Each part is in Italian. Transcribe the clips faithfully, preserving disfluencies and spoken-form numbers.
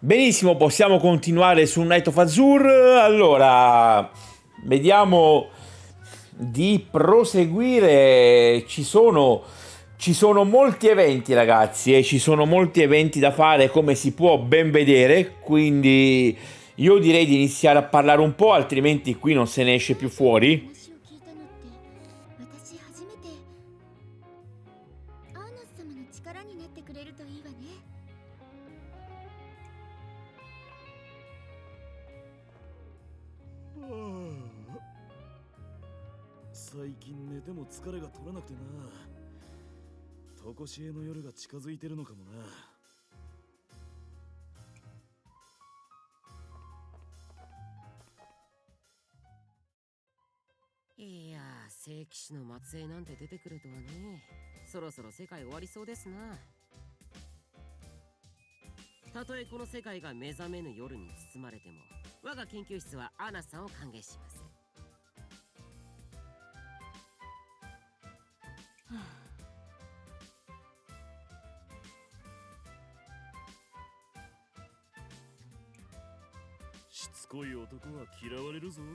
Benissimo, possiamo continuare su Night of Azur. Allora, vediamo di proseguire. Ci sono, ci sono molti eventi, ragazzi, e ci sono molti eventi da fare, come si può ben vedere. Quindi io direi di iniziare a parlare un po', altrimenti qui non se ne esce più fuori. いや、聖騎士の末裔なんて出てくるとはね。そろそろ世界終わりそうですな。たとえこの世界が目覚めぬ夜に包まれても、我が研究室はアナさんを歓迎します。 しつこい男は嫌われるぞ。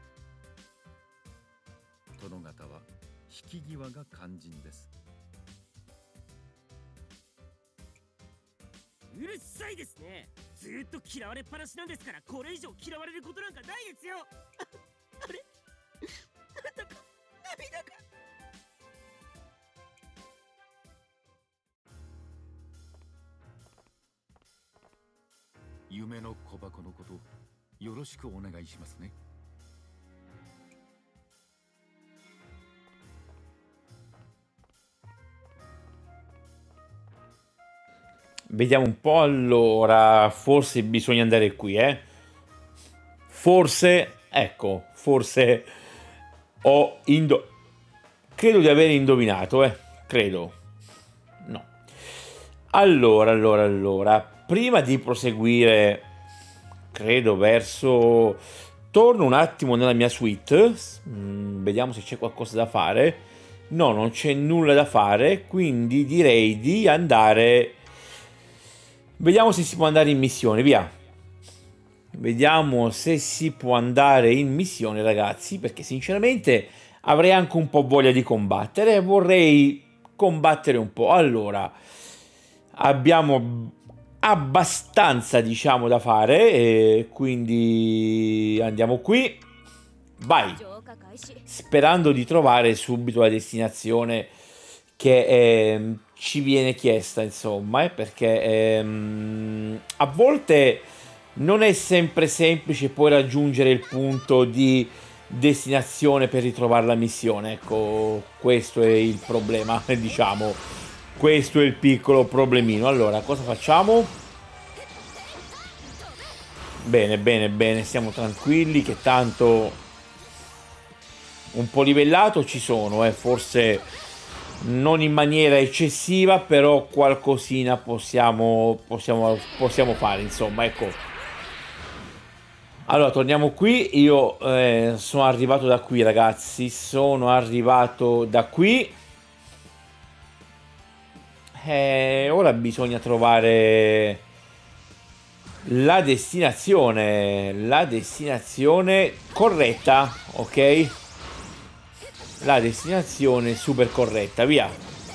殿方は引き際が肝心です。 うるさいですね。ずーっと嫌われっぱなしなんですから、これ以上嫌われることなんかないですよ。あ, あれなんだか涙が。 夢の小箱のことよろしくお願いしますね。 Vediamo un po', allora, forse bisogna andare qui, eh. Forse, ecco, forse ho indo... Credo di aver indovinato, eh. Credo. No. Allora, allora, allora, prima di proseguire, credo, verso... Torno un attimo nella mia suite. Mm, vediamo se c'è qualcosa da fare. No, non c'è nulla da fare, quindi direi di andare... Vediamo se si può andare in missione, via. Vediamo se si può andare in missione, ragazzi, perché sinceramente avrei anche un po' voglia di combattere e vorrei combattere un po'. Allora, abbiamo abbastanza, diciamo, da fare, e quindi andiamo qui. Vai! Sperando di trovare subito la destinazione che eh, ci viene chiesta, insomma, eh, perché ehm, a volte non è sempre semplice poi raggiungere il punto di destinazione per ritrovare la missione. Ecco, questo è il problema, diciamo, questo è il piccolo problemino. Allora, cosa facciamo? Bene, bene, bene, stiamo tranquilli, che tanto un po' livellato ci sono, eh, forse non in maniera eccessiva, però qualcosina possiamo, possiamo, possiamo fare, insomma, ecco. Allora, torniamo qui. Io eh, sono arrivato da qui, ragazzi, sono arrivato da qui. E ora bisogna trovare la destinazione, la destinazione corretta, ok? La destinazione super corretta, via.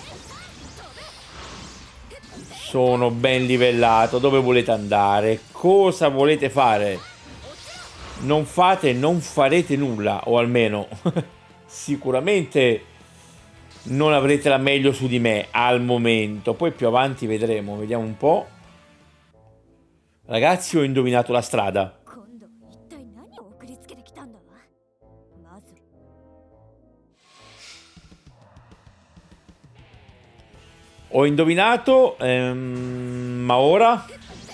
Sono ben livellato. Dove volete andare? Cosa volete fare? Non fate, non farete nulla, o almeno sicuramente non avrete la meglio su di me al momento. Poi più avanti vedremo, vediamo un po'. Ragazzi, ho indovinato la strada. Ho indovinato, ehm, ma ora?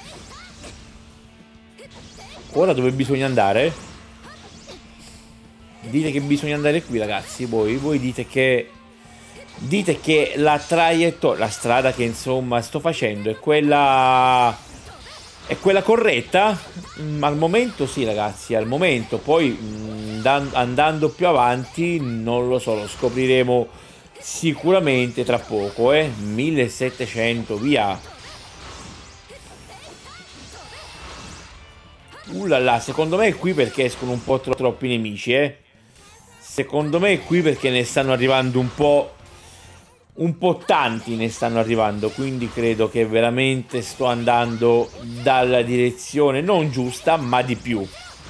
Ora dove bisogna andare? Dite che bisogna andare qui, ragazzi. Voi, voi dite che... Dite che la traiettoria, la strada che insomma sto facendo è quella... È quella corretta? Mm, al momento sì, ragazzi, al momento. Poi mm, andando più avanti, non lo so, lo scopriremo sicuramente tra poco, eh. millesettecento, via. Ullala, secondo me è qui perché escono un po' tro troppi nemici, eh. Secondo me è qui perché ne stanno arrivando un po'... Un po' tanti ne stanno arrivando, quindi credo che veramente sto andando dalla direzione non giusta, ma di più.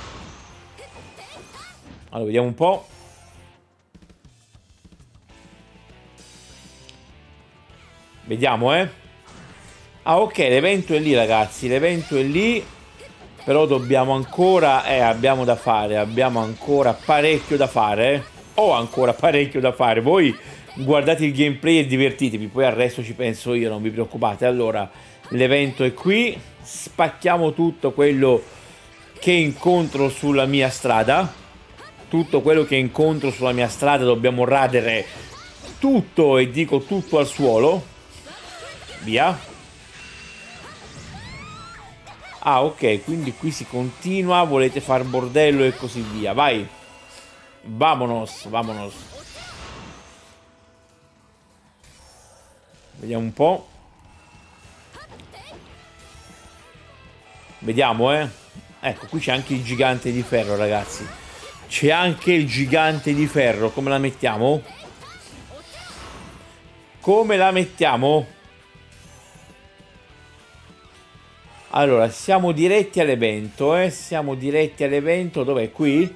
Allora, vediamo un po'. Vediamo, eh. Ah, ok, l'evento è lì, ragazzi. L'evento è lì. Però dobbiamo ancora... Eh, abbiamo da fare. Abbiamo ancora parecchio da fare, eh. Ho ancora parecchio da fare. Voi guardate il gameplay e divertitevi. Poi al resto ci penso io, non vi preoccupate. Allora, l'evento è qui. Spacchiamo tutto quello che incontro sulla mia strada. Tutto quello che incontro sulla mia strada dobbiamo radere tutto, e dico tutto, al suolo. Via. Ah, ok, quindi qui si continua. Volete far bordello e così via. Vai. Vamonos, vamonos. Vediamo un po'. Vediamo, eh. Ecco, qui c'è anche il gigante di ferro, ragazzi. C'è anche il gigante di ferro. Come la mettiamo? Come la mettiamo? Allora, siamo diretti all'evento, eh. Siamo diretti all'evento. Dov'è? Qui?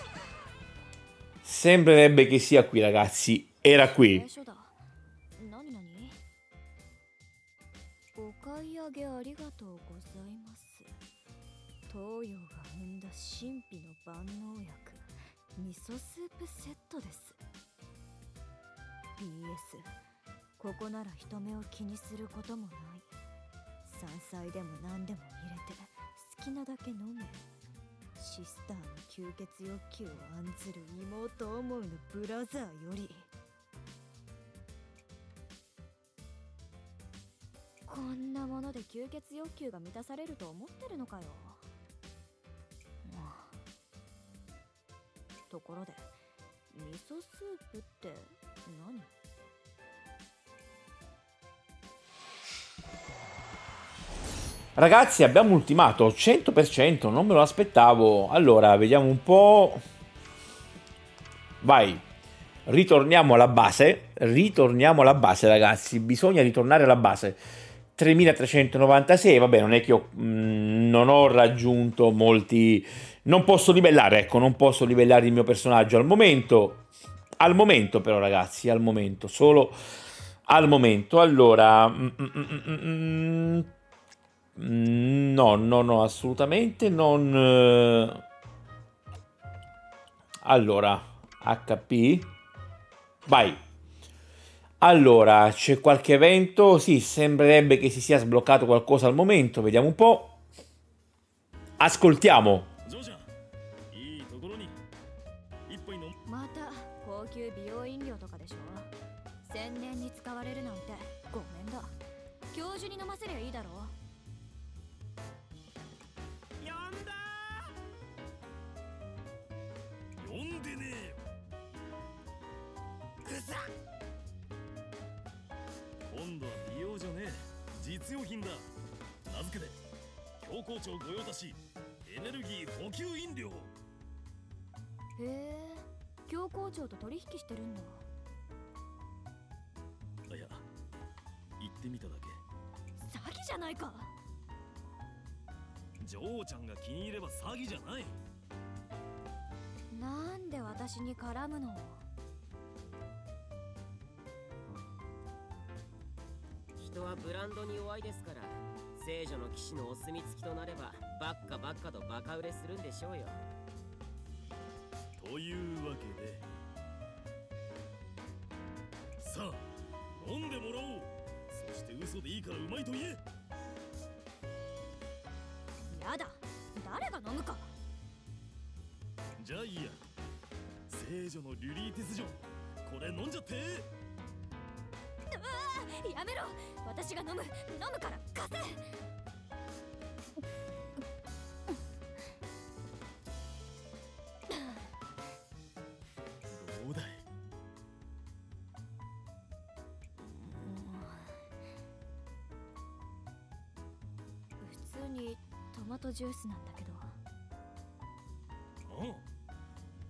Sembrerebbe che sia qui, ragazzi. Era qui. ピーエス ここなら人目を気にすることもない。山菜でも何でも入れて好きなだけ飲め。シスターの吸血欲求を案ずる妹思いのブラザーより、こんなもので吸血欲求が満たされると思ってるのかよ。ところで味噌スープって何？ Ragazzi, abbiamo ultimato cento per cento, non me lo aspettavo. Allora, vediamo un po'. Vai. Ritorniamo alla base. Ritorniamo alla base, ragazzi. Bisogna ritornare alla base. tremilatrecentonovantasei. Vabbè, non è che io mh, non ho raggiunto molti... Non posso livellare, ecco, non posso livellare il mio personaggio al momento. Al momento però, ragazzi, al momento. Solo al momento. Allora... Mm, mm, mm, mm, no, no, no, assolutamente non... Allora, acca pi. Vai. Allora, c'è qualche evento? Sì, sembrerebbe che si sia sbloccato qualcosa al momento. Vediamo un po'. Ascoltiamo. なんで私に絡むの？ 人はブランドに弱いですから、聖女の騎士のお墨付きとなればバッカバッカとバカ売れするんでしょうよ。 というわけで、さあ飲んでもらおう。そして嘘でいいからうまいと言え。 やだ、誰が飲むか。 じゃあいいや。聖女のリュリーティス女、これ飲んじゃって。 やめろ、私が飲む、飲むから貸せ。 どうだい。 普通にトマトジュースなんだけど。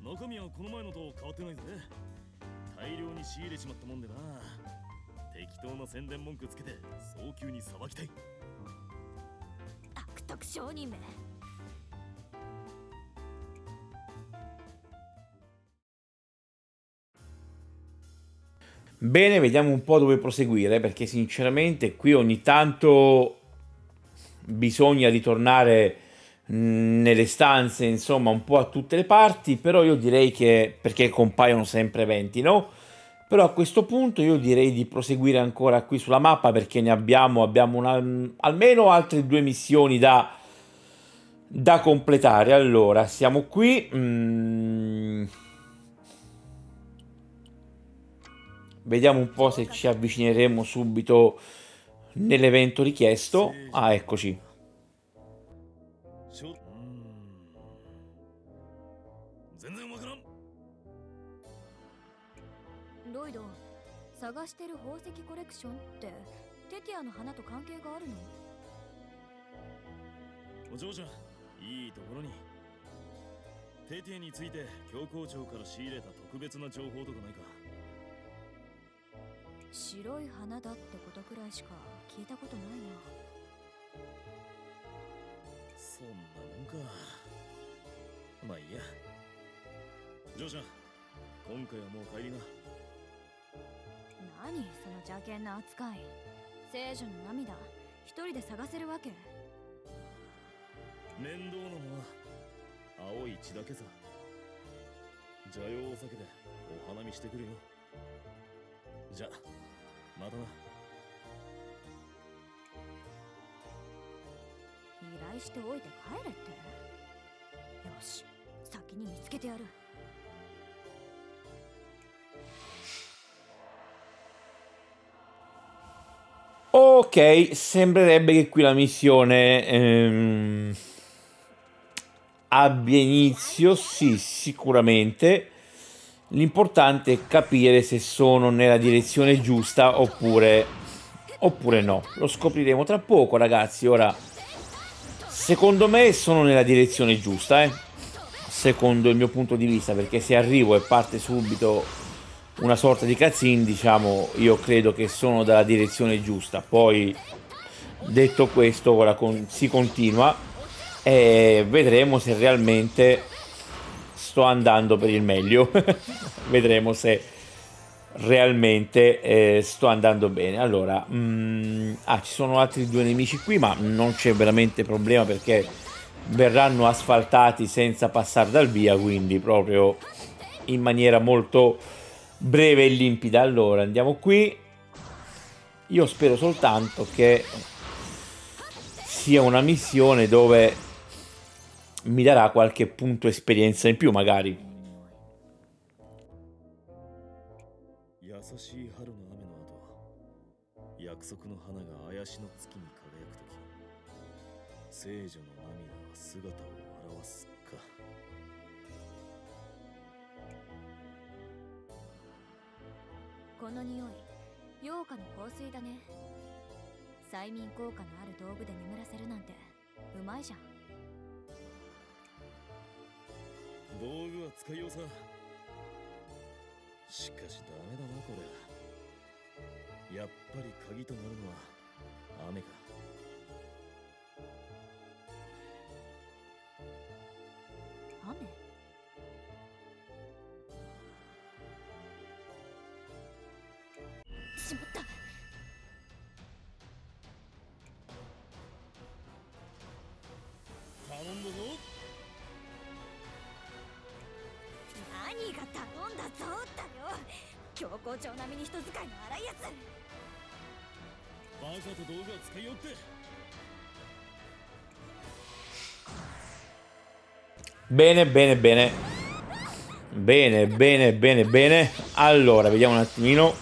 中身はこの前のと変わってないぜ。大量に仕入れちまったもんでな。適当な宣伝文句つけて早急にさばきたい。 悪徳商人め。 Bene, vediamo un po' dove proseguire, perché sinceramente qui ogni tanto bisogna ritornare nelle stanze, insomma, un po' a tutte le parti, però io direi che, perché compaiono sempre eventi, no? Però a questo punto io direi di proseguire ancora qui sulla mappa, perché ne abbiamo, abbiamo una, almeno altre due missioni da, da completare. Allora, siamo qui. Mm. Vediamo un po' se ci avvicineremo subito nell'evento richiesto. Ah, eccoci. ロイド、探してる宝石コレクションってテティアの花と関係があるの？ お嬢ちゃん、いいところに。テティアについて教皇庁から仕入れた特別な情報とかないか？ 白い花だってことくらいしか聞いたことないな。 そんなもんか。まあいいや。嬢ちゃん、今回はもう帰りな。 何その邪険な扱い。聖女の涙一人で探せるわけ？ 面倒なのは青い血だけさ。邪用を避けてお花見してくるよ。じゃまたな。 依頼しておいて帰れって。よし、先に見つけてやる。 Ok, sembrerebbe che qui la missione ehm, abbia inizio, sì, sicuramente. L'importante è capire se sono nella direzione giusta oppure, oppure no. Lo scopriremo tra poco, ragazzi. Ora, secondo me sono nella direzione giusta, eh? Secondo il mio punto di vista, perché se arrivo e parte subito una sorta di cutscene, diciamo, io credo che sono dalla direzione giusta. Poi, detto questo, ora con, si continua e vedremo se realmente sto andando per il meglio. Vedremo se realmente eh, sto andando bene. Allora, mm, ah, ci sono altri due nemici qui, ma non c'è veramente problema perché verranno asfaltati senza passare dal via, quindi proprio in maniera molto breve e limpida. Allora, andiamo qui. Io spero soltanto che sia una missione dove mi darà qualche punto esperienza in più, magari. 優しい春の雨の後、約束の花が怪しの月に輝くとき、聖女の涙が姿を現すか。 この匂い、陽花の香水だね。催眠効果のある道具で眠らせるなんてうまいじゃん。 道具は使いようさ。しかしダメだなこれ。やっぱり鍵となるのは雨か。 雨？しまった。 頼んだぞ。 何が頼んだぞだよ。教皇庁並みに人使いの荒いやつ。 バカと道具は使いよって。 Bene, bene, bene. Bene, bene, bene, bene. Allora, vediamo un attimino.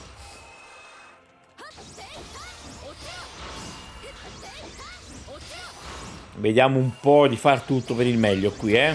Vediamo un po' di far tutto per il meglio qui, eh.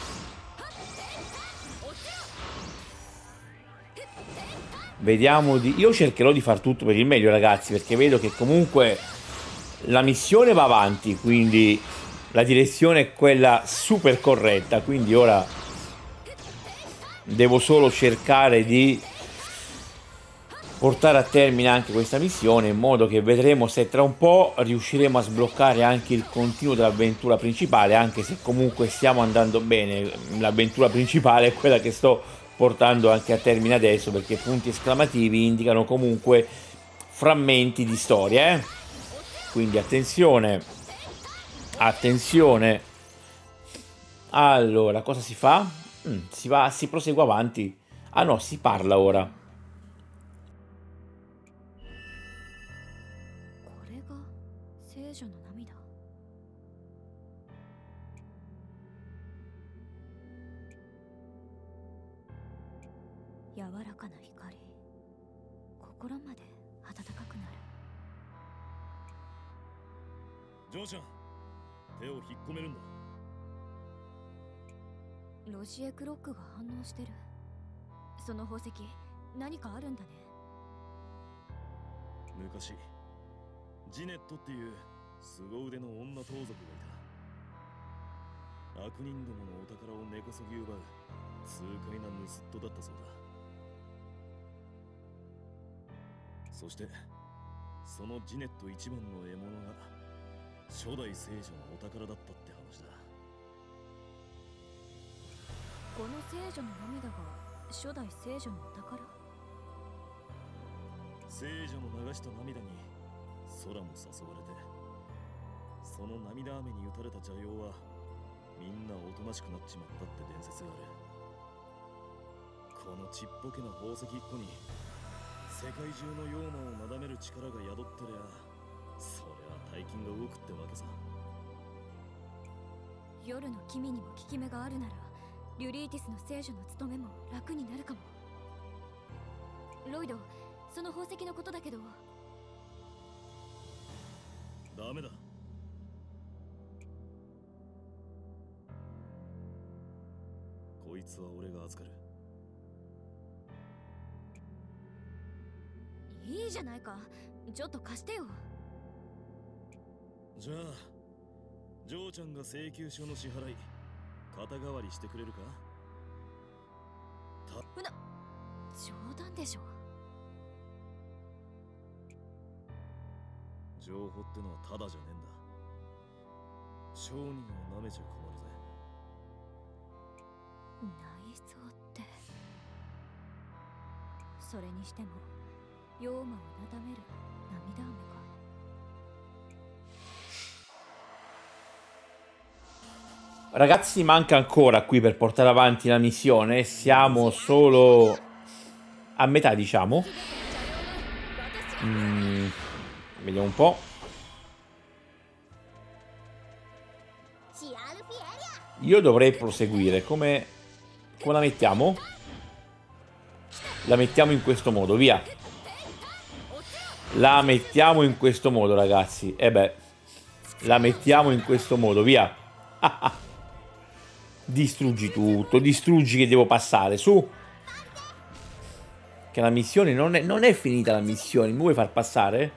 Vediamo di... Io cercherò di far tutto per il meglio, ragazzi, perché vedo che comunque la missione va avanti, quindi la direzione è quella super corretta, quindi ora devo solo cercare di portare a termine anche questa missione, in modo che vedremo se tra un po' riusciremo a sbloccare anche il continuo dell'avventura principale, anche se comunque stiamo andando bene. L'avventura principale è quella che sto portando anche a termine adesso, perché punti esclamativi indicano comunque frammenti di storia, eh? Quindi attenzione, attenzione. Allora, cosa si fa? Mm, si va, si prosegue avanti. Ah no, si parla ora. 聖女の涙。柔らかな光、心まで温かくなる。 ジョーちゃん、手を引っ込めるんだ。 ロジエクロックが反応してる。その宝石、何かあるんだね。 昔ジネットっていう凄腕の女盗賊がいた。悪人どものお宝を根こそぎ奪う痛快な盗人だったそうだ。そしてそのジネット一番の獲物が初代聖女のお宝だったって話だ。 この聖女の涙が初代聖女のお宝？ 聖女の流した涙に空も誘われて、その涙雨に打たれた邪妖はみんなおとなしくなっちまったって伝説がある。このちっぽけな宝石一個に世界中の妖魔をなだめる力が宿ってりゃ、そりゃ大金が動くってわけさ。 夜の君にも効き目があるなら、リュリーティスの聖女の務めも楽になるかも。ロイド、その宝石のことだけど。 ダメだ。こいつは俺が預かる。 いいじゃないか。ちょっと貸してよ。 じゃあジョーちゃんが請求書の支払い肩代わりしてくれるか？たうな、冗談でしょ。 情報ってのはただじゃねえんだ。商人を舐めちゃ困るぜ。 内臓って。それにしても妖魔をなだめる涙雨か。 Ragazzi, manca ancora qui per portare avanti la missione. Siamo solo a metà, diciamo. Mm, vediamo un po'. Io dovrei proseguire. Come, come la mettiamo? La mettiamo in questo modo, via. La mettiamo in questo modo, ragazzi. E eh beh, la mettiamo in questo modo, via. Distruggi tutto, distruggi che devo passare, su. Che la missione non è, non è finita la missione, mi vuoi far passare?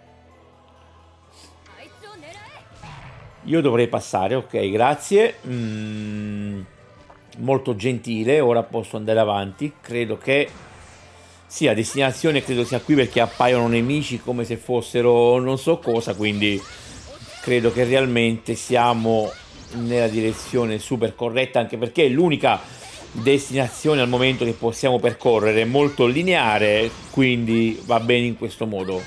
Io dovrei passare, ok, grazie. Mm, molto gentile, ora posso andare avanti. Credo che... Sì, la destinazione credo sia qui perché appaiono nemici come se fossero non so cosa, quindi credo che realmente siamo nella direzione super corretta, anche perché è l'unica destinazione al momento che possiamo percorrere, molto lineare, quindi va bene in questo modo.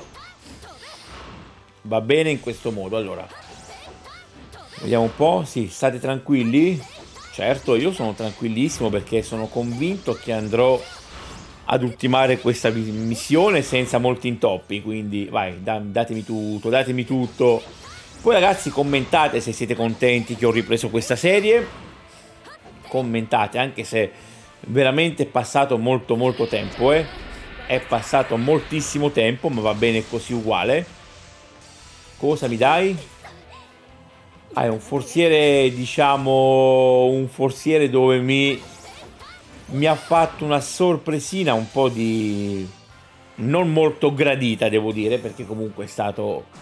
Va bene in questo modo. Allora, vediamo un po'. Sì, state tranquilli. Certo, io sono tranquillissimo perché sono convinto che andrò ad ultimare questa missione senza molti intoppi, quindi vai, da, datemi tutto, datemi tutto. Poi ragazzi commentate se siete contenti che ho ripreso questa serie, commentate, anche se veramente è passato molto molto tempo, eh. È passato moltissimo tempo, ma va bene così uguale. Cosa mi dai? Ah, è un forziere, diciamo, un forziere dove mi... mi ha fatto una sorpresina un po' di... non molto gradita, devo dire, perché comunque è stato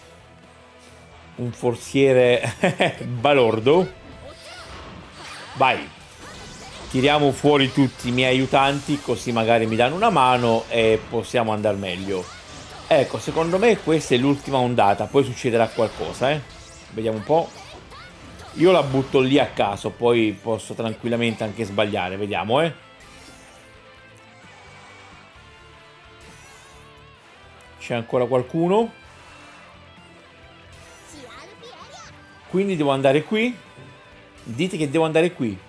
un forziere balordo. Vai. tiriamo fuori tutti i miei aiutanti, così magari mi danno una mano e possiamo andare meglio. Ecco, secondo me questa è l'ultima ondata, poi succederà qualcosa, eh. Vediamo un po'. Io la butto lì a caso, poi posso tranquillamente anche sbagliare, vediamo, eh. C'è ancora qualcuno? Quindi devo andare qui? Dite che devo andare qui.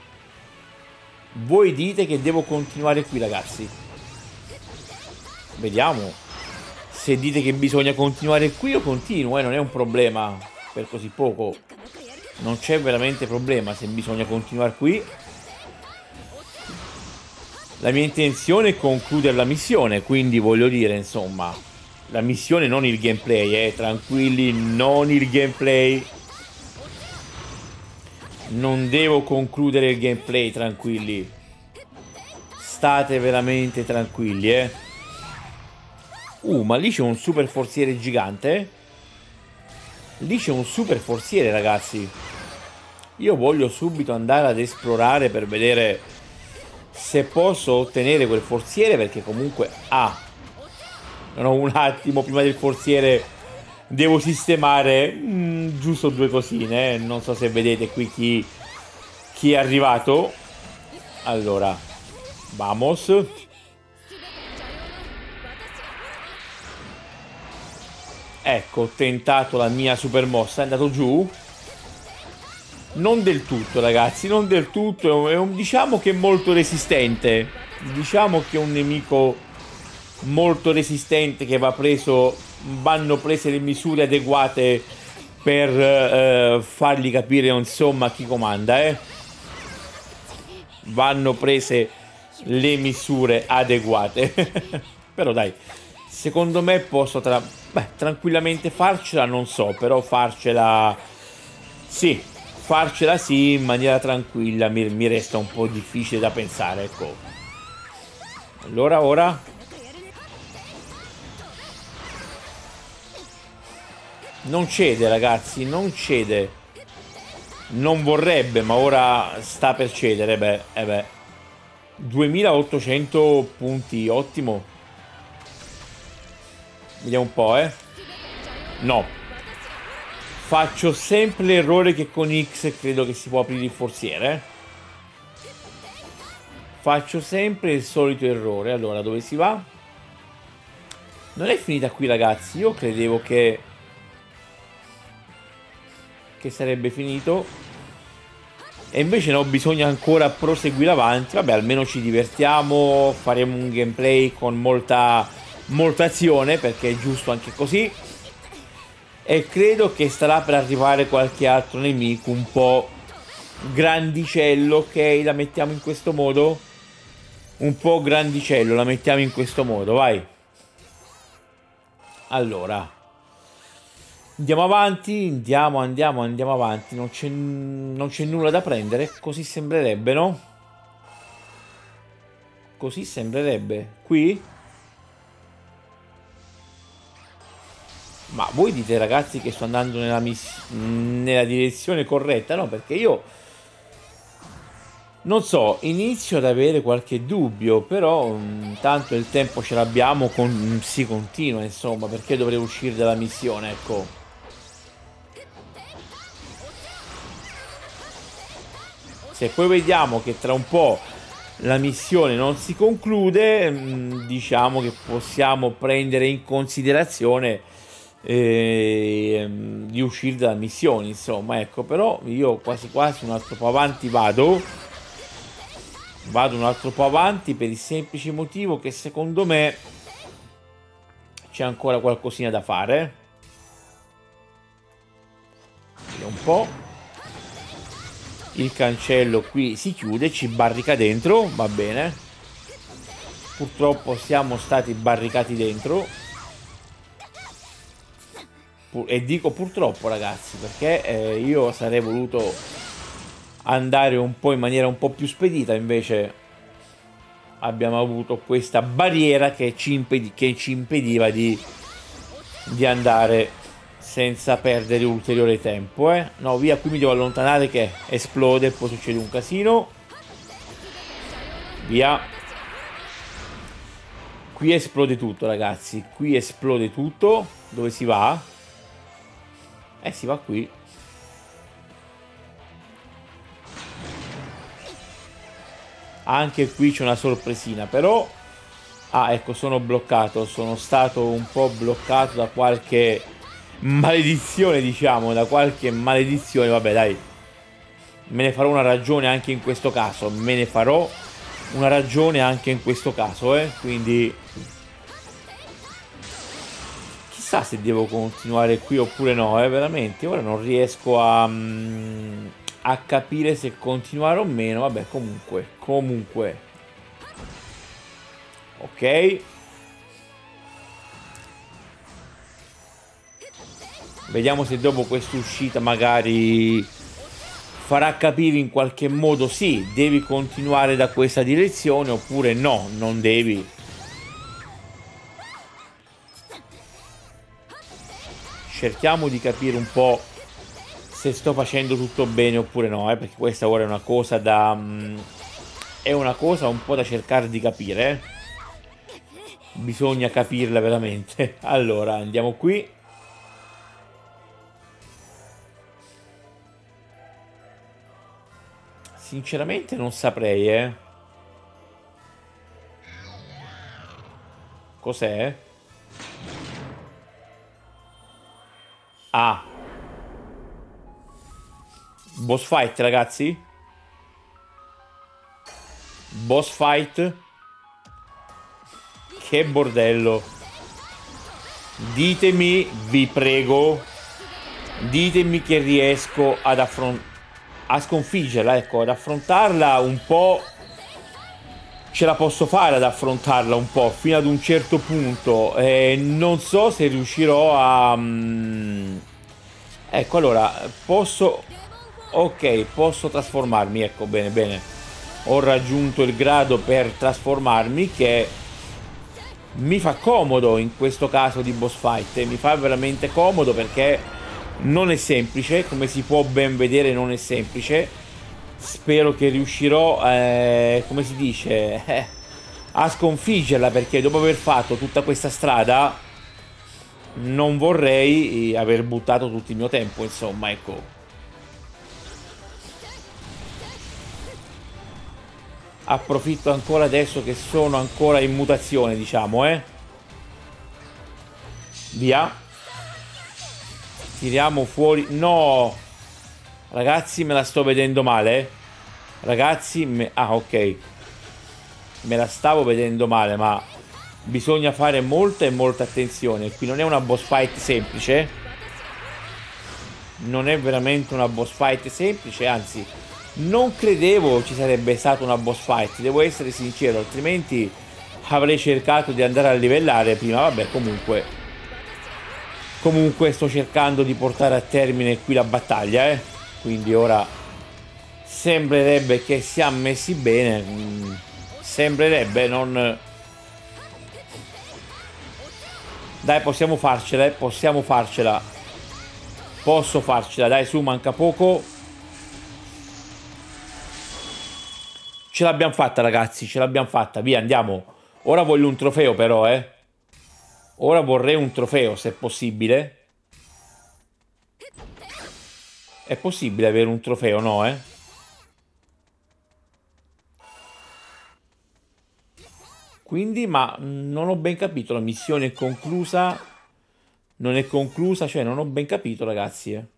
Voi dite che devo continuare qui, ragazzi. Vediamo. Se dite che bisogna continuare qui, io continuo, eh, non è un problema per così poco. Non c'è veramente problema se bisogna continuare qui. La mia intenzione è concludere la missione, quindi voglio dire, insomma, la missione, non il gameplay, eh, tranquilli, non il gameplay. Non devo concludere il gameplay, tranquilli. State veramente tranquilli, eh. Uh, ma lì c'è un super forziere gigante. Lì c'è un super forziere, ragazzi. Io voglio subito andare ad esplorare per vedere se posso ottenere quel forziere, perché comunque... Ah, no, un attimo, prima del forziere devo sistemare mm, giusto due cosine, eh. Non so se vedete qui chi, chi è arrivato. Allora, vamos. Ecco, ho tentato la mia super mossa, è andato giù. Non del tutto, ragazzi, non del tutto. È un, è un, diciamo che è molto resistente. Diciamo che è un nemico molto resistente che va preso. Vanno prese le misure adeguate per eh, fargli capire, insomma, chi comanda, eh. Vanno prese le misure adeguate. Però dai, secondo me posso tra beh, tranquillamente farcela, non so, però farcela sì, farcela sì, in maniera tranquilla mi, mi resta un po' difficile da pensare, ecco. Allora ora non cede, ragazzi, non cede. Non vorrebbe, ma ora sta per cedere. Beh, eh beh. duemilaottocento punti, ottimo. Vediamo un po', eh. No. Faccio sempre l'errore che con X credo che si può aprire il forziere, eh. Faccio sempre il solito errore. Allora, dove si va? Non è finita qui, ragazzi. Io credevo che... che sarebbe finito, e invece no, bisogna ancora proseguire avanti. Vabbè, almeno ci divertiamo, faremo un gameplay con molta molta azione, perché è giusto anche così, e credo che starà per arrivare qualche altro nemico un po' grandicello. Ok, la mettiamo in questo modo, un po' grandicello, la mettiamo in questo modo, vai. Allora andiamo avanti, andiamo, andiamo, andiamo avanti. Non c'è non c'è nulla da prendere, così sembrerebbe, no? Così sembrerebbe. Qui? Ma voi dite, ragazzi, che sto andando nella, nella direzione corretta? No, perché io... non so, inizio ad avere qualche dubbio, però mh, tanto il tempo ce l'abbiamo, con... si continua, insomma, perché dovrei uscire dalla missione, ecco. Se poi vediamo che tra un po' la missione non si conclude, mh, diciamo che possiamo prendere in considerazione eh, di uscire dalla missione, insomma, ecco. Però io quasi quasi un altro po' avanti vado. Vado un altro po' avanti per il semplice motivo che secondo me c'è ancora qualcosina da fare. Vediamo un po'. Il cancello qui si chiude, ci barrica dentro, va bene. Purtroppo siamo stati barricati dentro. E dico purtroppo, ragazzi, perché eh, io sarei voluto andare un po' in maniera un po' più spedita, invece abbiamo avuto questa barriera che ci, impedi che ci impediva di, di andare senza perdere ulteriore tempo, eh. No, via, qui mi devo allontanare che esplode e poi succede un casino. Via. Qui esplode tutto, ragazzi. Qui esplode tutto. Dove si va? Eh, si va qui. Anche qui c'è una sorpresina, però... Ah, ecco, sono bloccato. Sono stato un po' bloccato da qualche maledizione, diciamo. Da qualche maledizione. Vabbè, dai. Me ne farò una ragione anche in questo caso. Me ne farò una ragione anche in questo caso, eh. Quindi... Chissà se devo continuare qui oppure no, eh. Veramente. Ora non riesco a... Um, a capire se continuare o meno. Vabbè, comunque. Comunque. Ok. Vediamo se dopo questa uscita magari farà capire in qualche modo sì, devi continuare da questa direzione oppure no, non devi. Cerchiamo di capire un po' se sto facendo tutto bene oppure no, eh, perché questa ora è una cosa da... Um, è una cosa un po' da cercare di capire, eh. Bisogna capirla veramente. Allora, andiamo qui. Sinceramente non saprei, eh. Cos'è? Ah. Boss fight, ragazzi. Boss fight. Che bordello. Ditemi, vi prego. Ditemi che riesco ad affrontare, a sconfiggerla, ecco, ad affrontarla un po'. Ce la posso fare ad affrontarla un po' fino ad un certo punto. Eh, non so se riuscirò a... Um... Ecco, allora, posso... Ok, posso trasformarmi, ecco, bene, bene. Ho raggiunto il grado per trasformarmi, che mi fa comodo in questo caso di boss fight. Mi fa veramente comodo perché non è semplice, come si può ben vedere non è semplice. Spero che riuscirò, eh, come si dice, eh, a sconfiggerla, perché dopo aver fatto tutta questa strada non vorrei aver buttato tutto il mio tempo, insomma, ecco. Approfitto ancora adesso che sono ancora in mutazione, diciamo, eh. Via. Tiriamo fuori. No. Ragazzi, me la sto vedendo male. Ragazzi, me... ah, ok. Me la stavo vedendo male, ma bisogna fare molta e molta attenzione. Qui non è una boss fight semplice. Non è veramente una boss fight semplice, anzi... Non credevo ci sarebbe stata una boss fight, devo essere sincero, altrimenti avrei cercato di andare a livellare prima. Vabbè, comunque Comunque sto cercando di portare a termine qui la battaglia, eh. Quindi ora sembrerebbe che siamo messi bene. mm, Sembrerebbe, non... Dai, possiamo farcela, eh. Possiamo farcela. Posso farcela, dai, su, manca poco. Ce l'abbiamo fatta, ragazzi, ce l'abbiamo fatta. Via, andiamo. Ora voglio un trofeo, però, eh. Ora vorrei un trofeo, se è possibile. È possibile avere un trofeo, no, eh? Quindi, ma non ho ben capito. La missione è conclusa. Non è conclusa, cioè non ho ben capito, ragazzi, eh.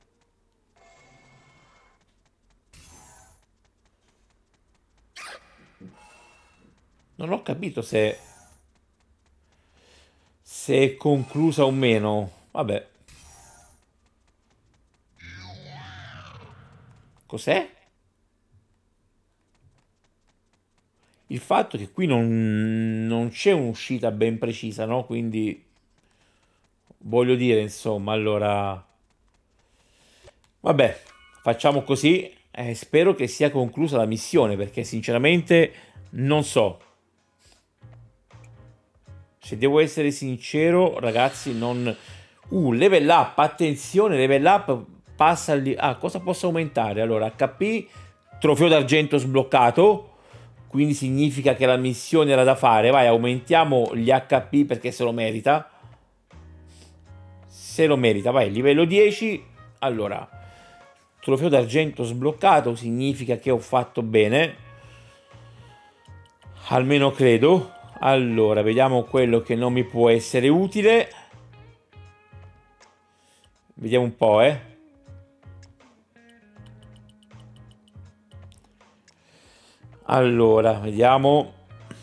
Non ho capito se... se è conclusa o meno. Vabbè. Cos'è? Il fatto che qui non, non c'è un'uscita ben precisa, no? Quindi... voglio dire, insomma, allora... Vabbè, facciamo così. Eh, spero che sia conclusa la missione, perché sinceramente non so. Se devo essere sincero, ragazzi, non... Uh, level up, attenzione, level up, passa lì... Ah, cosa posso aumentare? Allora, H P, trofeo d'argento sbloccato. quindi significa che la missione era da fare. Vai, aumentiamo gli H P perché se lo merita. Se lo merita, vai, livello dieci. Allora, trofeo d'argento sbloccato, significa che ho fatto bene. Almeno credo. Allora, vediamo quello che non mi può essere utile. Vediamo un po', eh. Allora, vediamo.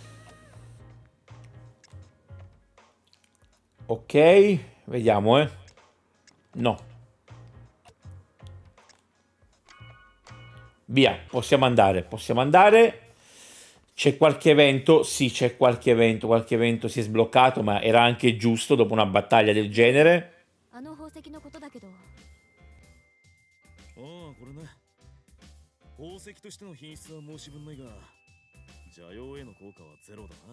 Ok, vediamo, eh. No. Via, possiamo andare, possiamo andare. C'è qualche evento? Sì, c'è qualche evento, qualche evento si è sbloccato, ma era anche giusto dopo una battaglia del genere. ああ、これね。宝石としての品質は申し分ないが、邪妖への効果はゼロだな。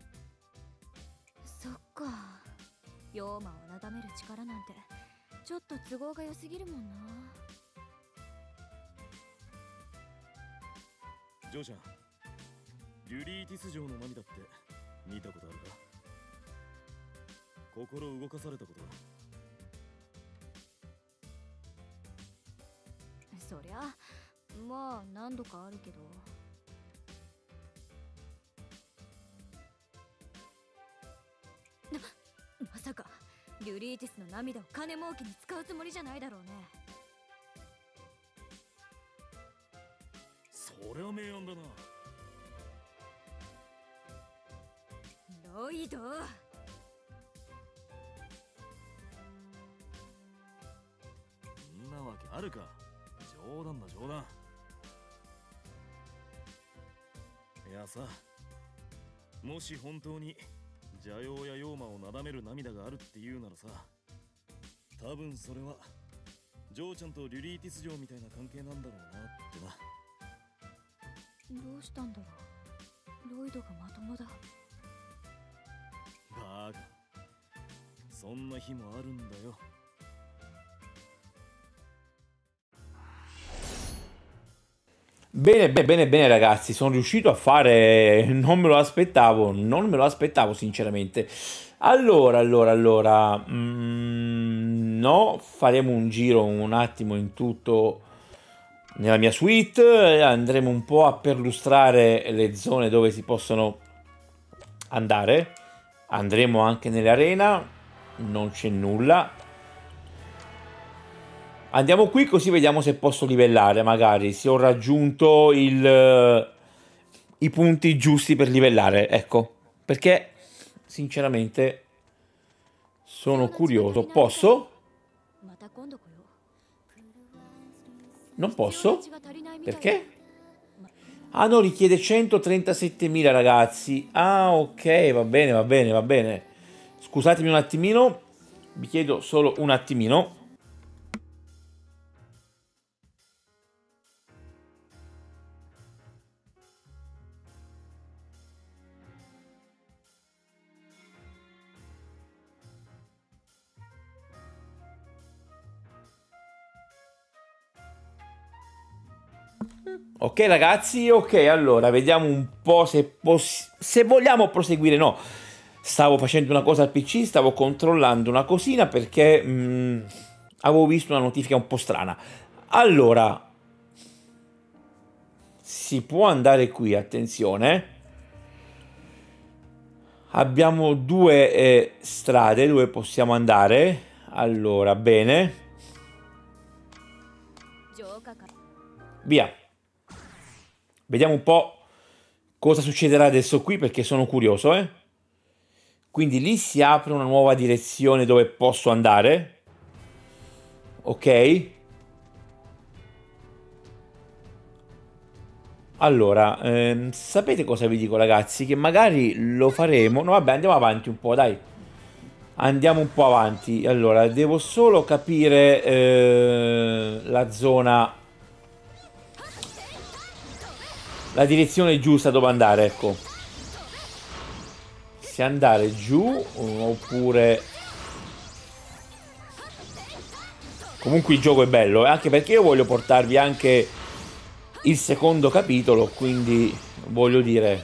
そっか。妖魔をなだめる力なんてちょっと都合が良すぎるもんな。 ジョーちゃん、リュリーティス城の涙って見たことあるか？心動かされたことは？ そりゃまあ何度かあるけど。まさかリュリーティスの涙を金儲けに使うつもりじゃないだろうね。 それは明暗だな。 ロイド、 んなわけあるか。冗談だ冗談。いやさ、もし本当に邪妖や妖魔をなだめる涙があるっていうならさ、多分それはジョーちゃんとリュリーティス城みたいな関係なんだろうなってな。 どうしたんだろう。ロイドがまともだ。 バカ、そんな日もあるんだよ。 Bene, bene, bene, bene ragazzi, sono riuscito a fare, non me lo aspettavo, non me lo aspettavo sinceramente. Allora, allora, allora, mm, no, faremo un giro un attimo in tutto nella mia suite, andremo un po' a perlustrare le zone dove si possono andare, andremo anche nell'arena, non c'è nulla. Andiamo qui così vediamo se posso livellare, magari se ho raggiunto il, i punti giusti per livellare, ecco, perché sinceramente sono curioso. Posso? Non posso? Perché? Ah no, richiede centotrentasettemila ragazzi. Ah ok, va bene, va bene, va bene. Scusatemi un attimino, vi chiedo solo un attimino. Ok ragazzi, ok, allora vediamo un po' se, se vogliamo proseguire. No, stavo facendo una cosa al P C, stavo controllando una cosina perché mh, avevo visto una notifica un po' strana. Allora, si può andare qui, attenzione. Abbiamo due eh, strade dove possiamo andare. Allora, bene. Via. Vediamo un po' cosa succederà adesso qui perché sono curioso, eh. Quindi lì si apre una nuova direzione dove posso andare. Ok. Allora, ehm, sapete cosa vi dico ragazzi? Che magari lo faremo. No vabbè, andiamo avanti un po', dai. Andiamo un po' avanti. Allora, devo solo capire eh, la zona... La direzione giusta dove andare, ecco. Se andare giù oppure... Comunque il gioco è bello, eh? Anche perché io voglio portarvi anche il secondo capitolo, quindi voglio dire,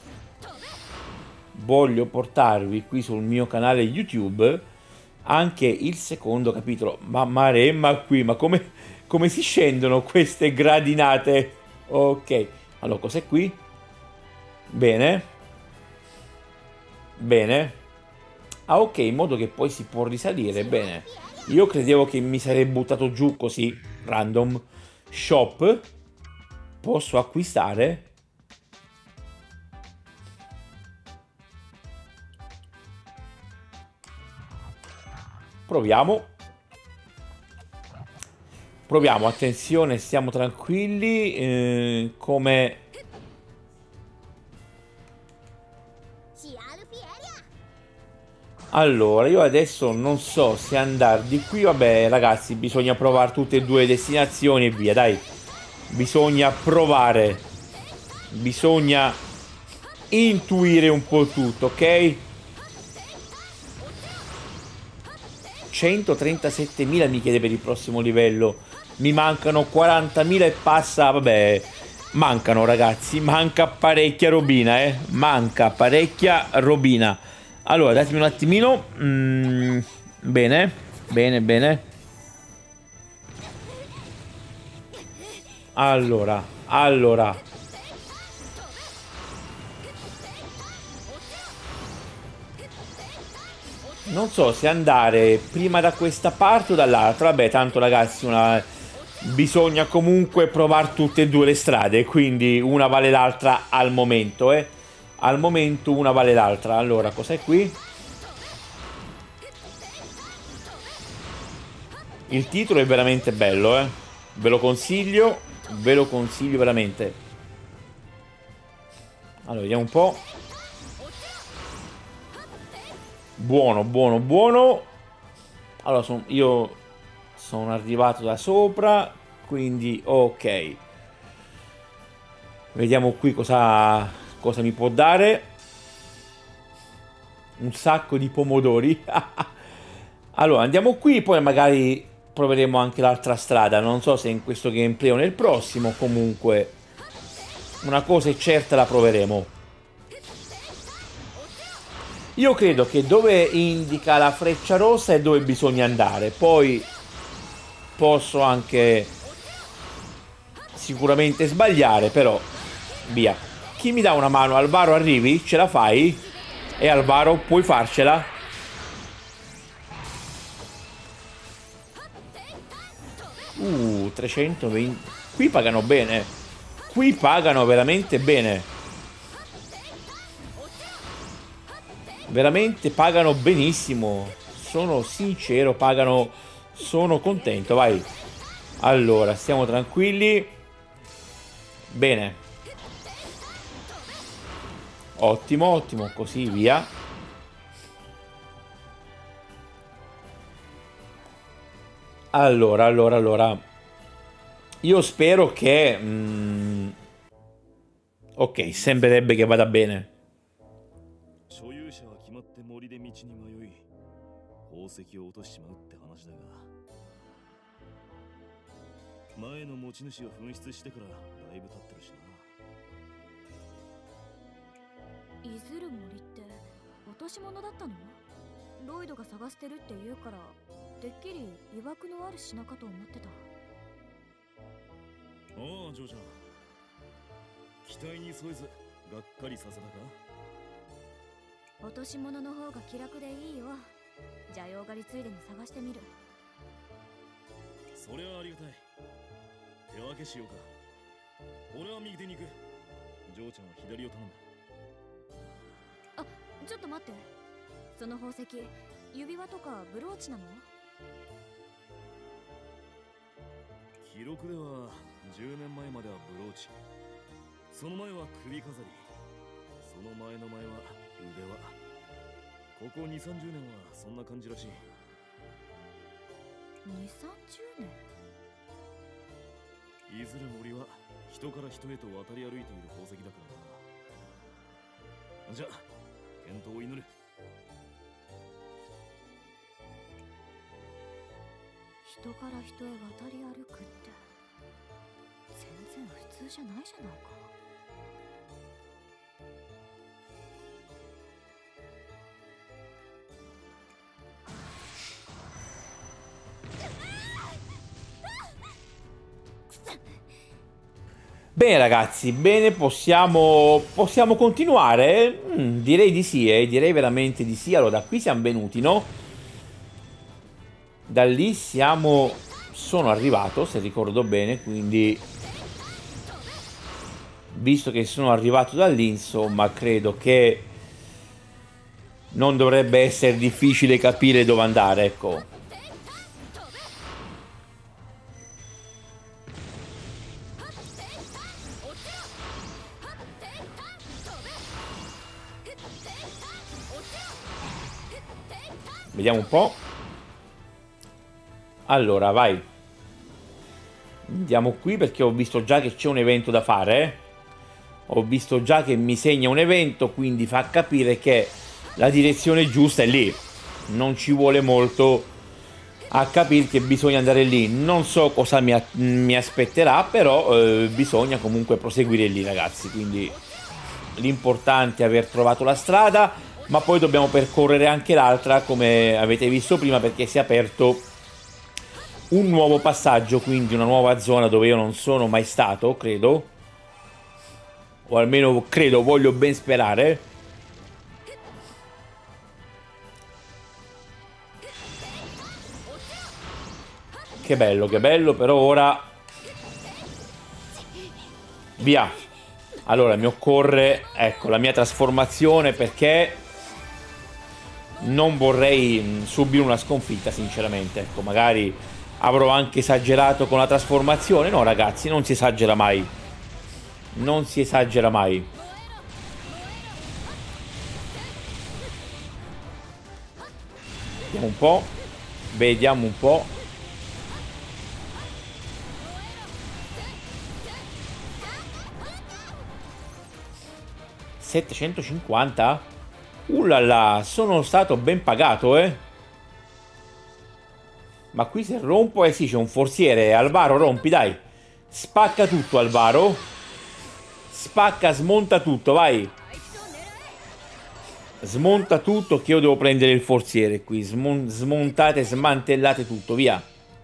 voglio portarvi qui sul mio canale YouTube anche il secondo capitolo. Ma Maremma qui, ma come, come si scendono queste gradinate? Ok, allora cos'è qui? Bene. Bene. Ah ok, in modo che poi si può risalire. Bene. Io credevo che mi sarei buttato giù così, random. Shop. Posso acquistare. Proviamo. Proviamo, attenzione, stiamo tranquilli. Eh, come... Allora, io adesso non so se andare di qui. Vabbè, ragazzi, bisogna provare tutte e due le destinazioni e via, dai. Bisogna provare. Bisogna intuire un po' tutto, ok? centotrentasettemila mi chiede per il prossimo livello. Mi mancano quarantamila e passa. Vabbè, mancano, ragazzi. Manca parecchia robina, eh. Manca parecchia robina. Allora, datemi un attimino. Mm, bene, bene, bene. Allora, allora. Non so se andare prima da questa parte o dall'altra. Vabbè, tanto ragazzi, una... bisogna comunque provare tutte e due le strade. Quindi una vale l'altra al momento, eh. Al momento una vale l'altra. Allora, cos'è qui? Il titolo è veramente bello, eh. Ve lo consiglio. Ve lo consiglio veramente. Allora, vediamo un po'. Buono, buono, buono. Allora, son, io sono arrivato da sopra. Quindi, ok. Vediamo qui cosa, cosa mi può dare. Un sacco di pomodori. Allora, andiamo qui. Poi magari proveremo anche l'altra strada. Non so se in questo gameplay o nel prossimo. Comunque, una cosa è certa, la proveremo. Io credo che dove indica la freccia rossa è dove bisogna andare. Poi posso anche sicuramente sbagliare, però via. Chi mi dà una mano? Alvaro, arrivi? Ce la fai? E Alvaro, puoi farcela? Uh, trecentoventi. Qui pagano bene. Qui pagano veramente bene. Veramente pagano benissimo. Sono sincero, pagano. Sono contento, vai. Allora, stiamo tranquilli. Bene. Ottimo, ottimo, così via. Allora, allora, allora. Io spero che... Mm, ok, sembrerebbe che vada bene. 宝石を落としちまうって話だが、前の持ち主が紛失してからだいぶ経ってるしな。 いずる森って落とし物だったの？ロイドが探してるって言うから、てっきり曰くのある品かと思ってた。 ああ、ジョーちゃん、期待に添えずがっかりさせたか？ 落とし物の方が気楽でいいよ。邪陽狩りついでに探してみる。 それはありがたい。手分けしようか。俺は右手に行く。ジョーちゃんは左を頼む。 あ、ちょっと待って。その宝石、指輪とかブローチなの？ 記録ではじゅうねんまえまではブローチ、その前は首飾り、その前の前は腕輪。ここに、さんじゅうねんはそんな感じらしい。 に、さんじゅうねん。いずれ森は人から人へと渡り歩いている宝石だからな。じゃあ、健闘を祈る。 人から人へ渡り歩くって全然普通じゃないじゃないか。 Bene ragazzi, bene, possiamo, possiamo continuare? Mm, direi di sì, eh, direi veramente di sì. Allora, da qui siamo venuti, no? Da lì siamo... sono arrivato, se ricordo bene, quindi... visto che sono arrivato da lì, insomma, credo che... non dovrebbe essere difficile capire dove andare, ecco. Vediamo un po'. Allora, vai. Andiamo qui perché ho visto già che c'è un evento da fare. Eh? Ho visto già che mi segna un evento, quindi fa capire che la direzione giusta è lì. Non ci vuole molto a capire che bisogna andare lì. Non so cosa mi, mi aspetterà, però eh, bisogna comunque proseguire lì, ragazzi. Quindi l'importante è aver trovato la strada. Ma poi dobbiamo percorrere anche l'altra, come avete visto prima, perché si è aperto un nuovo passaggio, quindi una nuova zona dove io non sono mai stato, credo. O almeno credo, voglio ben sperare. Che bello, che bello, però ora... via. Allora, mi occorre, ecco, la mia trasformazione, perché... non vorrei subire una sconfitta, sinceramente. Ecco, magari avrò anche esagerato con la trasformazione. No, ragazzi, non si esagera mai. Non si esagera mai. Vediamo un po'. Vediamo un po'. settecentocinquanta? Ullala, sono stato ben pagato, eh. Ma qui se rompo, eh sì, c'è un forziere. Alvaro, rompi, dai. Spacca tutto, Alvaro. Spacca, smonta tutto, vai. Smonta tutto, che io devo prendere il forziere qui. Smon smontate, smantellate tutto, via.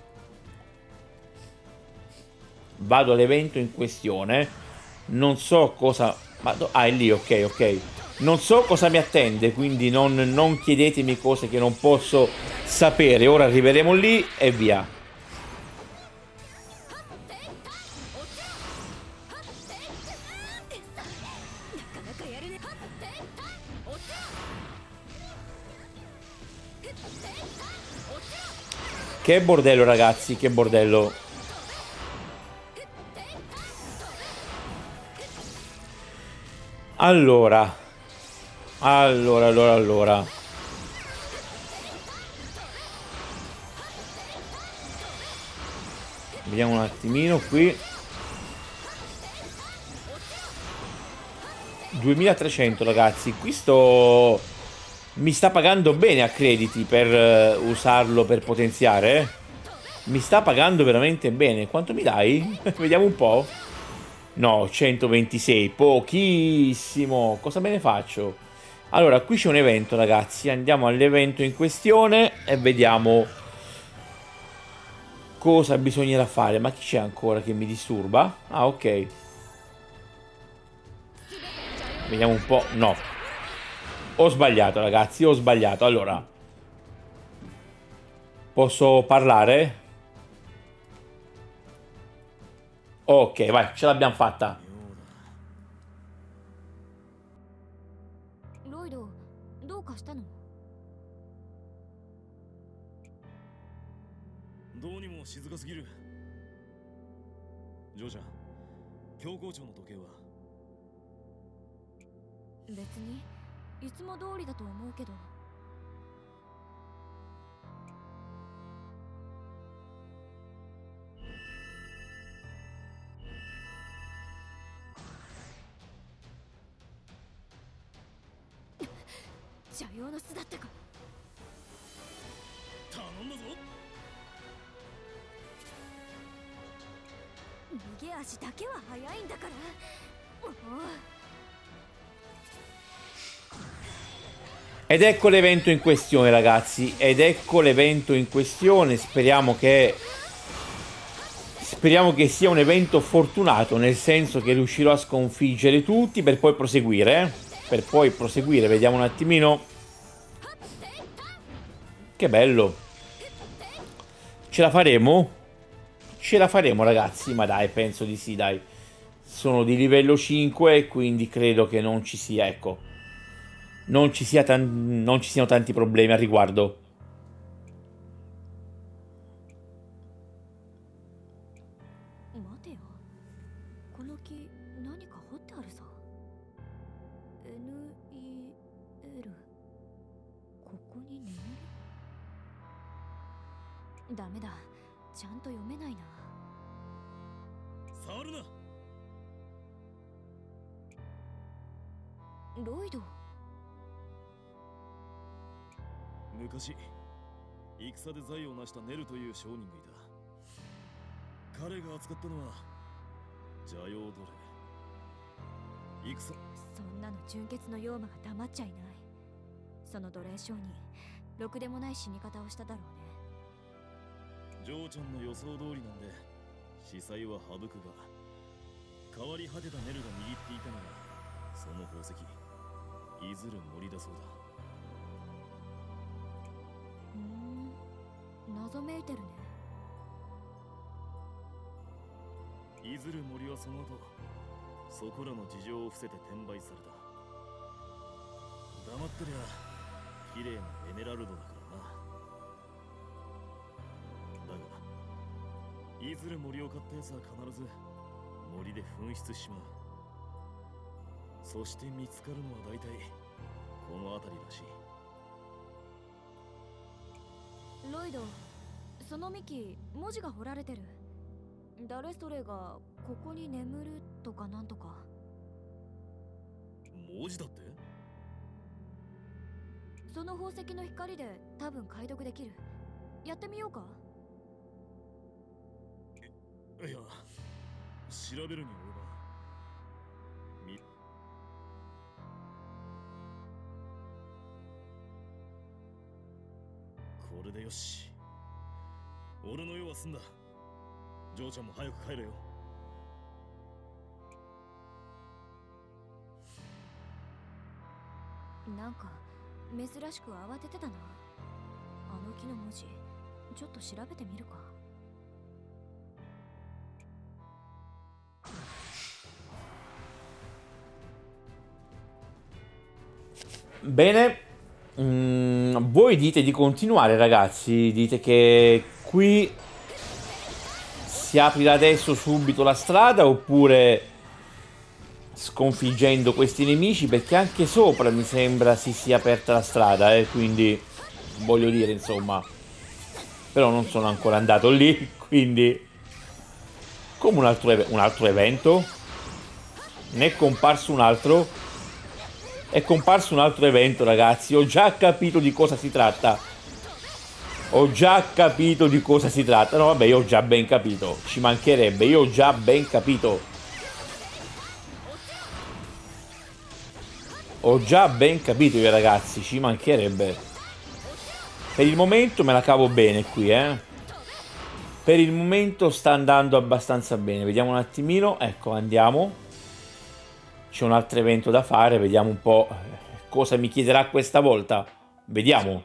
Vado all'evento in questione. Non so cosa... ma ah, è lì, ok, ok. Non so cosa mi attende, quindi non, non chiedetemi cose che non posso sapere. Ora arriveremo lì e via. Che bordello, ragazzi, che bordello. Allora... Allora, allora, allora. Vediamo un attimino qui. duemilatrecento, ragazzi. Questo mi sta pagando bene a crediti per uh, usarlo per potenziare. Eh? Mi sta pagando veramente bene. Quanto mi dai? Vediamo un po'. No, centoventisei. Pochissimo. Cosa me ne faccio? Allora, qui c'è un evento, ragazzi. Andiamo all'evento in questione e vediamo cosa bisognerà fare. Ma chi c'è ancora che mi disturba? Ah, ok. Vediamo un po'. No. Ho sbagliato, ragazzi. Ho sbagliato. Allora. Posso parlare? Ok, vai. Ce l'abbiamo fatta. どうにも静かすぎる。ジョージャン、教皇庁の時計は別にいつも通りだと思うけど。邪妖の巣だったか。 頼んだぞ。 逃げ足だけは速いんだから。もう Ed ecco l'evento in questione, ragazzi. Ed ecco l'evento in questione. Speriamo che Speriamo che sia un evento fortunato, nel senso che riuscirò a sconfiggere tutti per poi proseguire, eh? Per poi proseguire, vediamo un attimino. Che bello. Ce la faremo? Ce la faremo, ragazzi, ma dai, penso di sì, dai. Sono di livello cinque, quindi credo che non ci sia, ecco. Non ci sia tan- non ci siano tanti problemi al riguardo. ロイド。 昔戦で財を成したネルという商人がいた。彼が扱ったのは邪陽奴隷。戦。 そんなの純血の妖魔が黙っちゃいない。その奴隷商人、ろくでもない死に方をしただろうね。 ジョーちゃんの予想通りなんで司祭は省くが、変わり果てたネルが握っていたのはその宝石、いずる森だそうだ。 ふーん、謎めいてるね。 いずる森はその後、そこらの事情を伏せて転売された。黙ってりゃ綺麗なエメラルドだからな。だがいずる森を買ったやつは必ず森で紛失しまう。そして見つかるのは大体この辺りらしい。 ロイド、その幹、文字が彫られてる。誰それがここに眠るとかなんとか。 文字だって？ その宝石の光で多分解読できる。やってみようか。 いや、調べるに及ばん。みこれでよし。俺の用は済んだ。ジョーちゃんも早く帰れよ。 なんか珍しく慌ててたな。あの木の文字、ちょっと調べてみるか。 Bene, mm, voi dite di continuare, ragazzi. Dite che qui si aprirà adesso subito la strada, oppure sconfiggendo questi nemici, perché anche sopra mi sembra si sia aperta la strada, eh, quindi voglio dire, insomma, però non sono ancora andato lì, quindi come un altro, un altro evento, ne è comparso un altro. È comparso un altro evento, ragazzi. Ho già capito di cosa si tratta. Ho già capito di cosa si tratta. No, vabbè, io ho già ben capito. Ci mancherebbe, io ho già ben capito. Ho già ben capito io, ragazzi. Ci mancherebbe. Per il momento me la cavo bene qui, eh. Per il momento sta andando abbastanza bene. Vediamo un attimino. Ecco, andiamo. C'è un altro evento da fare, vediamo un po' cosa mi chiederà questa volta. Vediamo.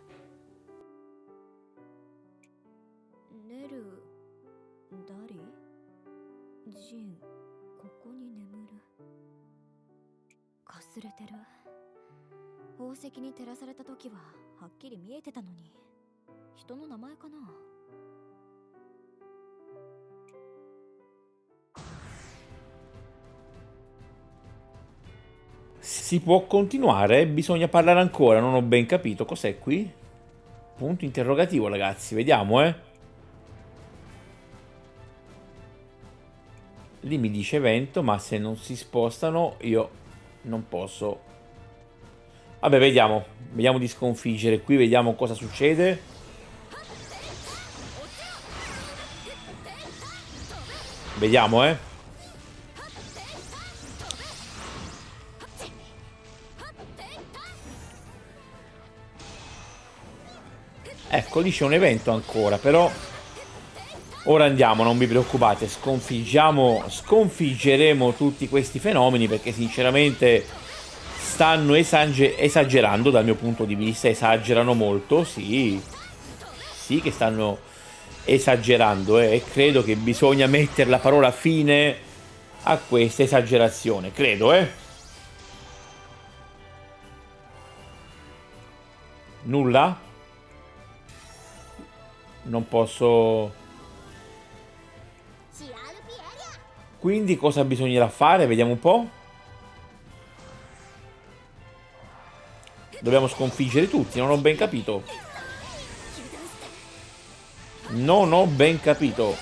Si può continuare? Bisogna parlare ancora, non ho ben capito. Cos'è qui? Punto interrogativo, ragazzi. Vediamo, eh. Lì mi dice evento, ma se non si spostano io non posso. Vabbè, vediamo. Vediamo di sconfiggere qui, vediamo cosa succede. Vediamo, eh. Ecco, lì c'è un evento ancora, però Ora andiamo, non vi preoccupate, sconfiggiamo, sconfiggeremo tutti questi fenomeni perché sinceramente stanno esage esagerando dal mio punto di vista, esagerano molto, sì, sì che stanno esagerando eh, e credo che bisogna mettere la parola fine a questa esagerazione, credo, eh. Nulla? Non posso... Quindi cosa bisognerà fare? Vediamo un po'. Dobbiamo sconfiggere tutti, non ho ben capito. Non ho ben capito.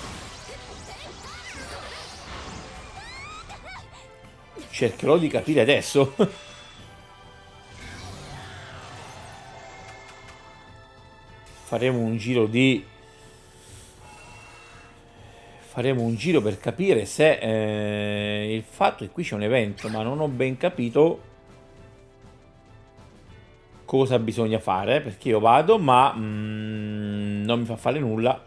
Cercherò di capire adesso. Faremo un giro di... Faremo un giro per capire se... Eh, il fatto è che qui c'è un evento, ma non ho ben capito cosa bisogna fare, perché io vado, ma mm, non mi fa fare nulla.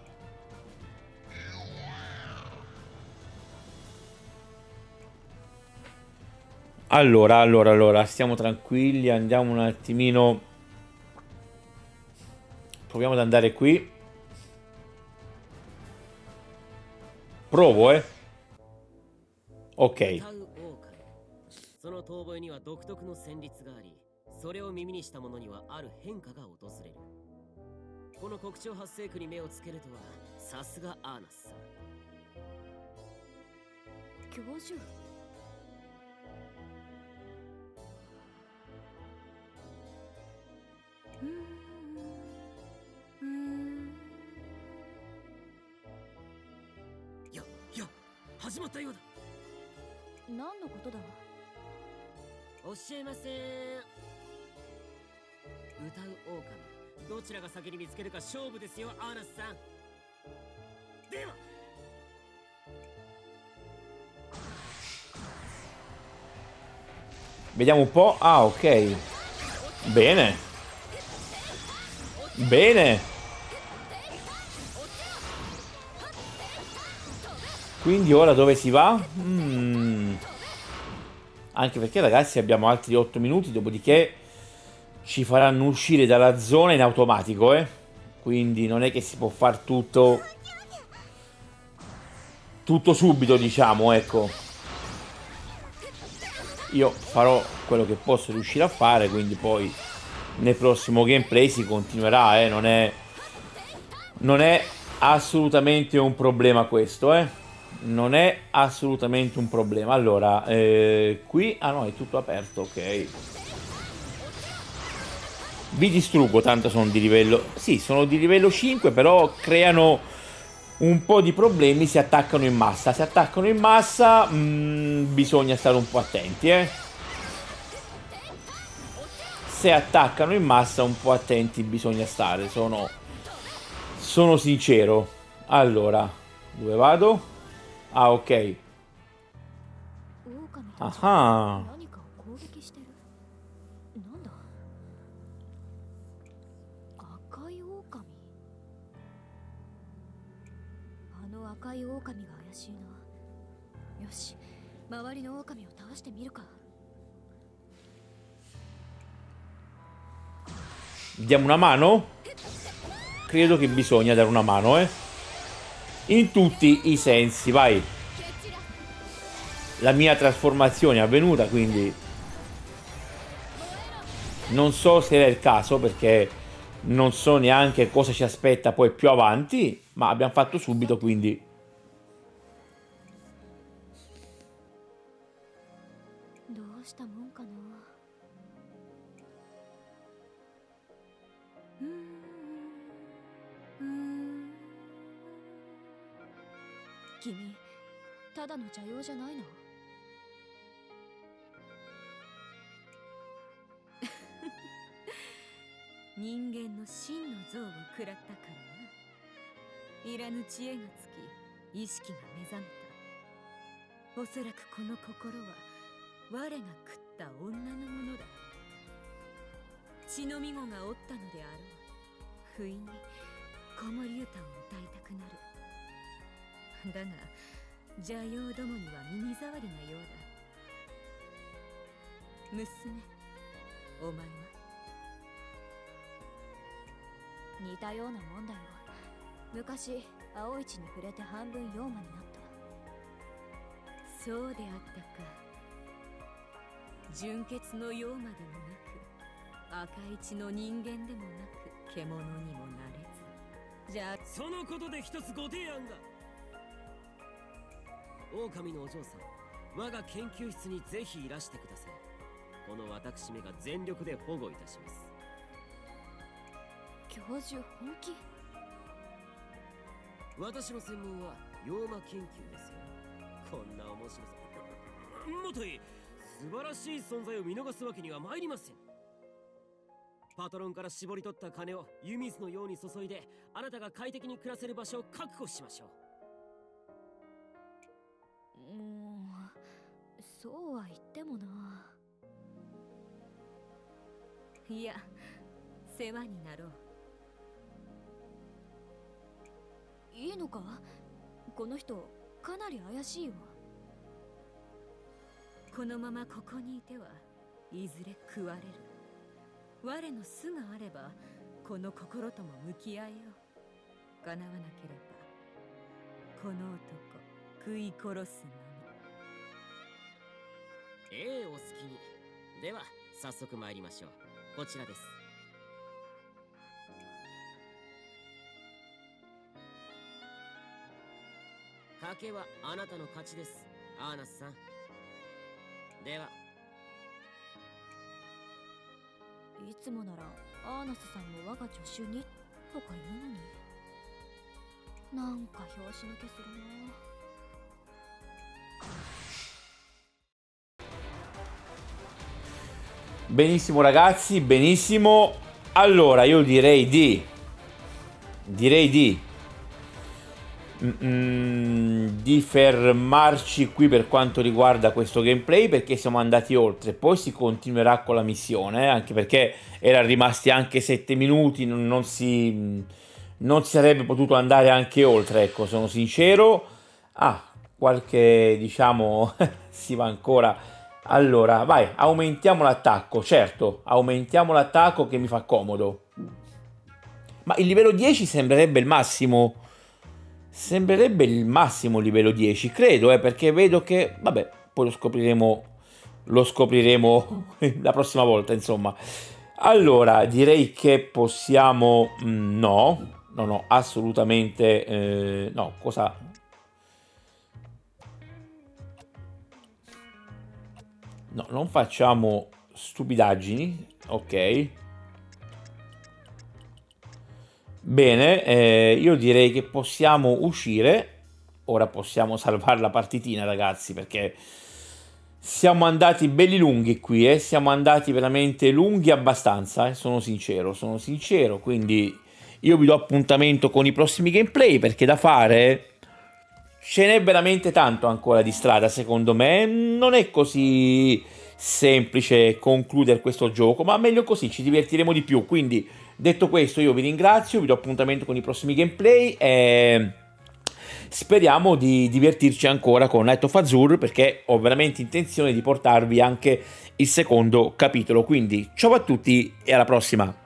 Allora, allora, allora, stiamo tranquilli, andiamo un attimino. Proviamo ad andare qui. Provo, eh. Ok. その遠吠えには独特の旋律があり、それを耳にした者にはある変化が訪れる。この国潮発生区に目をつけるとは、さすがアーナスさん。教授。いや、いや、始まったようだ。何のことだ。教えません。歌う狼、どちらが先に見つけるか勝負ですよ、アーナスさん。では。 Vediamo un po'. Ah, ok. Bene. Bene. Quindi ora dove si va? Mm. Anche perché ragazzi abbiamo altri otto minuti, dopodiché ci faranno uscire dalla zona in automatico, eh. Quindi non è che si può fare tutto tutto subito, diciamo, ecco. Io farò quello che posso riuscire a fare, quindi poi nel prossimo gameplay si continuerà, eh. Non è non è assolutamente un problema questo, eh. Non è assolutamente un problema. Allora, eh, qui... Ah no, è tutto aperto, ok. Vi distruggo, tanto sono di livello... Sì, sono di livello cinque, però creano un po' di problemi se attaccano in massa. Se attaccano in massa, mh, bisogna stare un po' attenti, eh. Se attaccano in massa, un po' attenti bisogna stare. Sono... Sono sincero. Allora, dove vado? Ah, ok. Ah. 赤い狼が怪しいな。よし、周りの狼を倒してみるか。 Diamo una mano? Credo che bisogna dare una mano, eh. In tutti i sensi, vai. La mia trasformazione è avvenuta, quindi non so se era il caso, perché non so neanche cosa ci aspetta poi più avanti, ma abbiamo fatto subito, quindi 君、ただの邪妖じゃないの？人間の真の像を食らったからな。いらぬ知恵がつき、意識が目覚めた。おそらくこの心は我が食った女のものだ。血のみ子がおったのであろう。不意に子守歌を歌いたくなる。 だが邪妖どもには耳障りなようだ。娘、お前は？ 似たようなもんだよ。昔青一に触れて半分妖魔になった。 そうであったか。純血の妖魔でもなく赤一の人間でもなく獣にもなれず。じゃあそのことで一つご提案が。狼のお嬢さん、我が研究室にぜひいらしてください。この私めが全力で保護いたします。 教授本気？ 私の専門は妖魔研究ですよ。こんな面白さもとい素晴らしい存在を見逃すわけには参りません。パトロンから絞り取った金を湯水のように注いで、あなたが快適に暮らせる場所を確保しましょう。うーん、そうは言ってもな。 いや、世話になろう。 いいのか？この人かなり怪しいわ。 このままここにいてはいずれ食われる。我の巣があればこの心とも向き合えよう。叶わなければこの男食い殺すのみ。 ええ、お好きに。では早速参りましょう。こちらです。賭けはあなたの勝ちです、アーナスさん。では。 いつもならアーナスさんも我が助手にとか言うのに、なんか拍子抜けするな。 Benissimo ragazzi, benissimo. Allora io direi di direi di mm, di fermarci qui per quanto riguarda questo gameplay, perché siamo andati oltre. Poi si continuerà con la missione, eh, anche perché erano rimasti anche sette minuti, non, non si non si sarebbe potuto andare anche oltre, ecco, sono sincero. Ah, qualche, diciamo, si va ancora. Allora, vai, aumentiamo l'attacco, certo, aumentiamo l'attacco che mi fa comodo. Ma il livello dieci sembrerebbe il massimo, sembrerebbe il massimo livello dieci, credo, eh, perché vedo che, vabbè, poi lo scopriremo, lo scopriremo la prossima volta, insomma. Allora, direi che possiamo, mm, no, no, no, assolutamente, eh, no, cosa... No, non facciamo stupidaggini, ok. Bene, eh, io direi che possiamo uscire. Ora possiamo salvare la partitina, ragazzi, perché siamo andati belli lunghi qui, eh. Siamo andati veramente lunghi abbastanza, eh. Sono sincero, sono sincero, quindi io vi do appuntamento con i prossimi gameplay, perché da fare... Ce n'è veramente tanto ancora di strada, secondo me. Non è così semplice concludere questo gioco, ma meglio così, ci divertiremo di più. Quindi, detto questo, io vi ringrazio, vi do appuntamento con i prossimi gameplay e speriamo di divertirci ancora con Night of Azure, perché ho veramente intenzione di portarvi anche il secondo capitolo. Quindi, ciao a tutti e alla prossima!